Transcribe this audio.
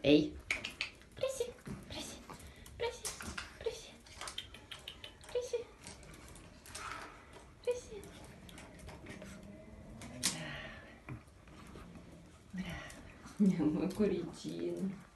Ehi. Presi, presi, presi, presi, presi, presi. Brava, brava. Andiamo a cuoricino.